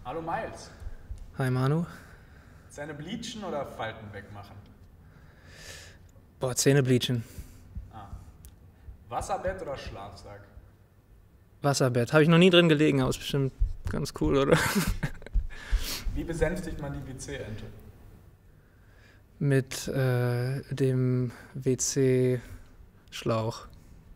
Hallo Miles. Hi Manu. Zähne bleachen oder Falten wegmachen? Boah, Zähne bleachen. Ah. Wasserbett oder Schlafsack? Wasserbett. Habe ich noch nie drin gelegen, aber ist bestimmt ganz cool, oder? Wie besänftigt man die WC-Ente? Mit dem WC-Schlauch.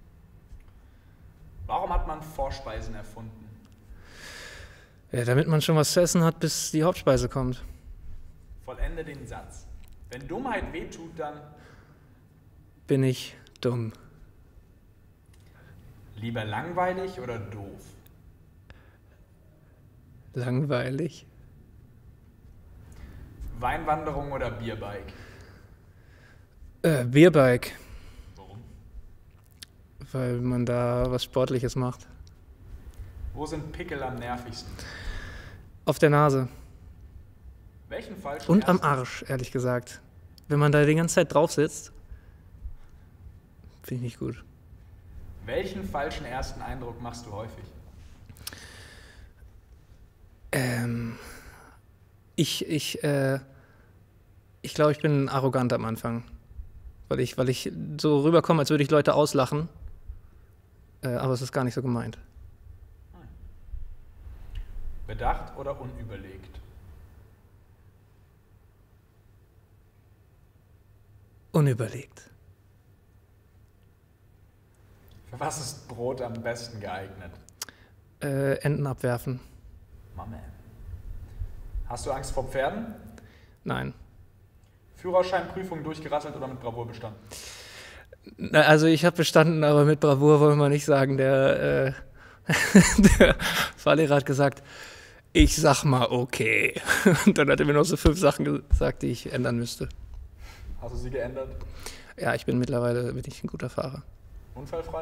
Warum hat man Vorspeisen erfunden? Ja, damit man schon was zu essen hat, bis die Hauptspeise kommt. Vollende den Satz. Wenn Dummheit wehtut, dann Bin ich dumm. lieber langweilig oder doof? Langweilig. Weinwanderung oder Bierbike? Bierbike, Warum? weil man da was Sportliches macht. Wo sind Pickel am nervigsten? Auf der Nase. Welchen falschen Und am ersten- Arsch, ehrlich gesagt. Wenn man da die ganze Zeit drauf sitzt, finde ich nicht gut. Welchen falschen ersten Eindruck machst du häufig? Ich glaube, ich bin arrogant am Anfang. Weil ich so rüberkomme, als würde ich Leute auslachen. Aber es ist gar nicht so gemeint. Bedacht oder unüberlegt? Unüberlegt. Für was ist Brot am besten geeignet? Enten abwerfen. Mama. Hast du Angst vor Pferden? Nein. Führerscheinprüfung durchgerasselt oder mit Bravour bestanden? Also ich habe bestanden, aber mit Bravour wollen wir nicht sagen. Der Fahrlehrer hat gesagt, ich sag mal okay. Und dann hat er mir noch so 5 Sachen gesagt, die ich ändern müsste. Hast du sie geändert? Ja, bin ich ein guter Fahrer. Unfallfrei?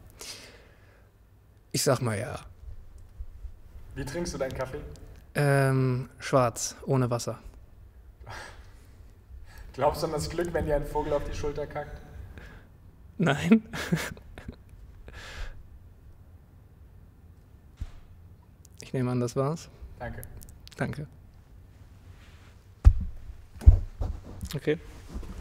Ich sag mal ja. Wie trinkst du deinen Kaffee? Schwarz, ohne Wasser. Glaubst du an das Glück, wenn dir ein Vogel auf die Schulter kackt? Nein. Ich nehme an, das war's. Danke. Danke. Okay.